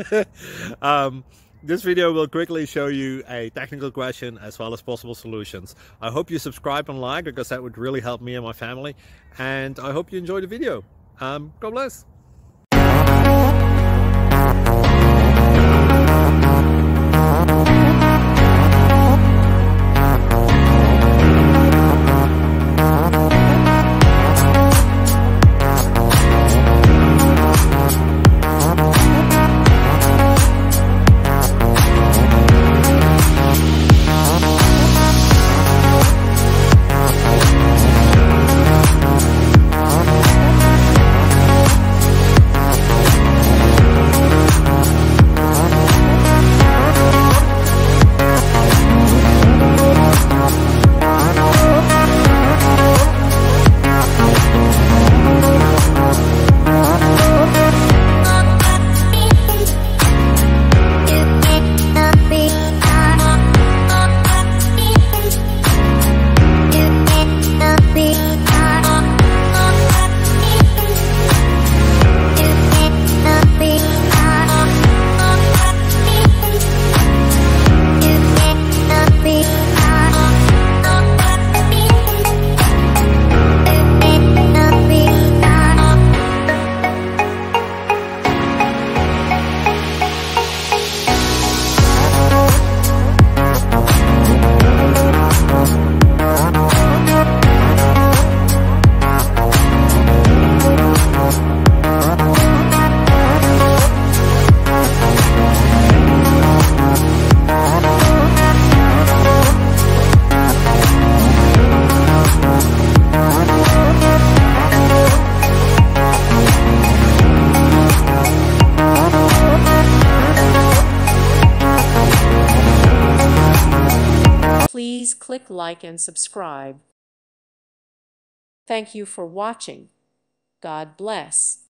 um, this video will quickly show you a technical question as well as possible solutions. I hope you subscribe and like, because that would really help me and my family. And I hope you enjoy the video. God bless. Please click like and subscribe. Thank you for watching. God bless.